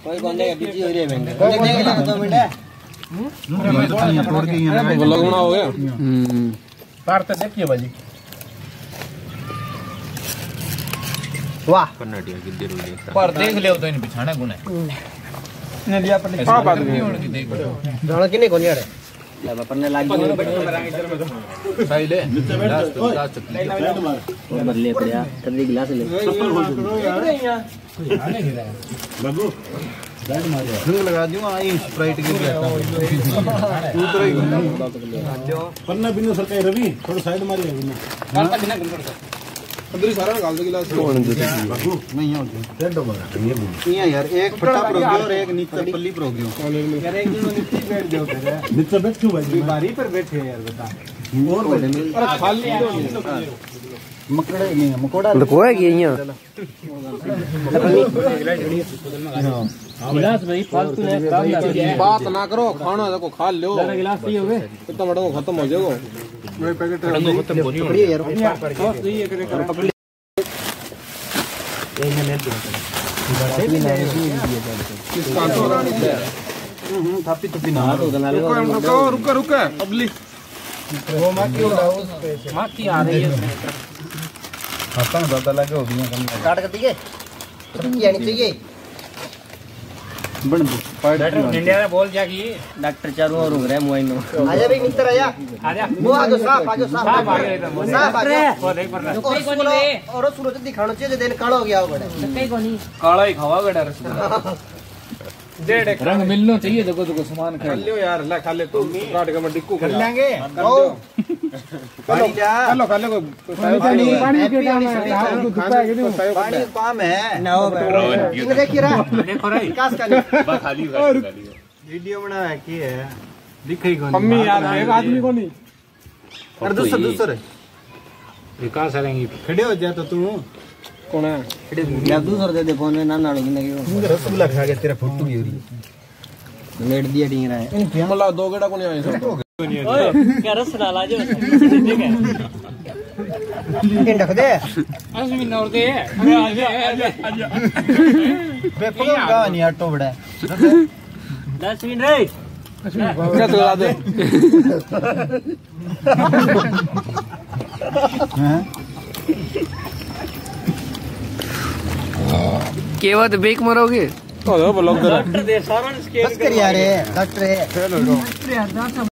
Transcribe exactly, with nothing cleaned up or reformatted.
कोई बंदे का बिजी हो रही है बंदे देखने का दो मिनट तोड़ के यहां पे लगना हो गया। हम्म पार तो देखिए बाजी वाह कर्नाटक की देर हो गई पर देख ले तो इन बिछाने गुने ने लिया पर हां बात नहीं देख जाना कि नहीं कोनी अरे ला परने लाग सही ले लास्ट लास्ट बदले पड़या कभी गिलास ले बाबू बैठ मारिया रंग लगा दूं आई स्प्राइट की उतर ही पन्ना बिना सरकाई रवि थोड़ा साइड मारी है बिना पार बिना अंदर ही सारा गाल दे गिलास कौन दे बाबू नहीं हो रेड हो गया ये यार एक फटा प्रो गयो और एक नीचे पल्ली प्रो गयो यार एक दिन नीचे बैठ जाओ फिर नीचे बैठ क्यों भाई बारी पर बैठे यार बता और बैठे अरे खाली मकड़े नहीं मकोड़ा तो कोई है यहां गिलास भाई फालतू ने काम ना बात ना करो खाना देखो खा लो गिलास सही हो गए कितना बड़ा खत्म हो जाएगा मेरे पैकेट खत्म होनी पकड़िए यार सही है करे कर ये मैं किस कांटो हम्म थापी थपी ना तो दला रुको रुको रुको अबली वो मां क्यों उस मां की आ रही है खाता ना दादा लगे हो गया कम काट कर दिए ये आनी चाहिए बन पाइड इंडिया में बोल क्या की डॉक्टर चारों और हो रहा है मोबाइल में आजा भाई मित्र आजा आजा वो आ जाओ साफ आ जाओ साफ साफ आ गया एकदम साफ आ गया वो देख पर और सुनो और सूरज दिखाना चाहिए दिन काला हो गया हो बड़ा कई कोनी काला ही खावा गड़ा रसगुल्ला डेढ़ रंग मिलना चाहिए देखो देखो सामान खा लियो यार ले खा ले तू काट के मैं डिक्कू कर लेंगे ओ पानी जा हेलो खा ले को पानी पानी के काम है पानी काम है ना इन देखिए रहा देखो रे विकास का खाली वीडियो बना है की है दिखाई कौन मम्मी यार एक आदमी को नहीं और दूसरा दूसरा विकास आएंगे खड़े हो जा तो तू कौन है या दूसरा दे दे कौन है ना नाड़ो की रसगुल्ला खा के तेरा फोटो भी हो रही लेट दिया ढींग रहा है मतलब दो गेड़ा को नहीं आए सब ओए क्या रसगुल्ला लाजो ठीक है इन रख दे असमी नौर दे आजा आजा आजा बे पकड़ का नहीं ऑटो बड़ा दस मिनट रे क्या चला दे केवल ब्रेक मारोगे तो ब्लॉक डॉक्टर दे सारा स्केल बस कर यार डॉक्टर है